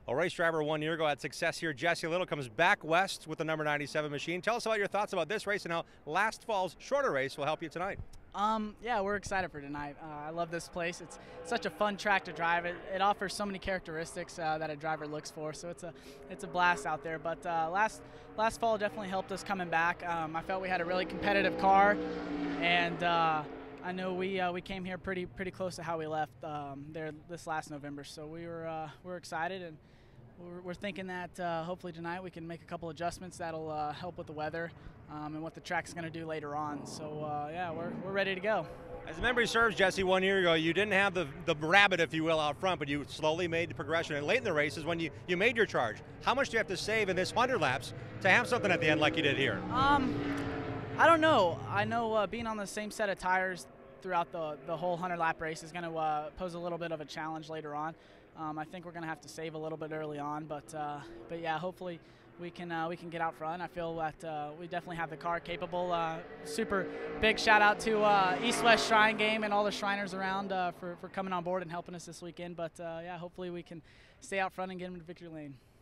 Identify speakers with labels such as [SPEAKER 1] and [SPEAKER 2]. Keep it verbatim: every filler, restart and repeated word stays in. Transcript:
[SPEAKER 1] A race driver one year ago had success here. Jesse Little comes back west with the number ninety-seven machine. Tell us about your thoughts about this race and how last fall's shorter race will help you tonight.
[SPEAKER 2] Um, yeah, we're excited for tonight. Uh, I love this place. It's such a fun track to drive. It, it offers so many characteristics uh, that a driver looks for. So it's a it's a blast out there. But uh, last last fall definitely helped us coming back. Um, I felt we had a really competitive car, and uh, I know we uh, we came here pretty pretty close to how we left um, there this last November. So we were uh, we're excited, and we're, we're thinking that uh, hopefully tonight we can make a couple adjustments that'll uh, help with the weather. Um, and what the track's going to do later on. So, uh, yeah, we're, we're ready to go.
[SPEAKER 1] As memory serves, Jesse, one year ago, you didn't have the, the rabbit, if you will, out front, but you slowly made the progression. And late in the race is when you, you made your charge. How much do you have to save in this one hundred laps to have something at the end like you did here?
[SPEAKER 2] Um, I don't know. I know uh, being on the same set of tires throughout the, the whole one hundred lap race is going to uh, pose a little bit of a challenge later on. Um, I think we're going to have to save a little bit early on, but, uh, but yeah, hopefully we can uh, we can get out front. I feel that uh, we definitely have the car capable. Uh, super big shout out to uh, East West Shrine Game and all the Shriners around uh, for, for coming on board and helping us this weekend. But uh, yeah, hopefully we can stay out front and get them to victory lane.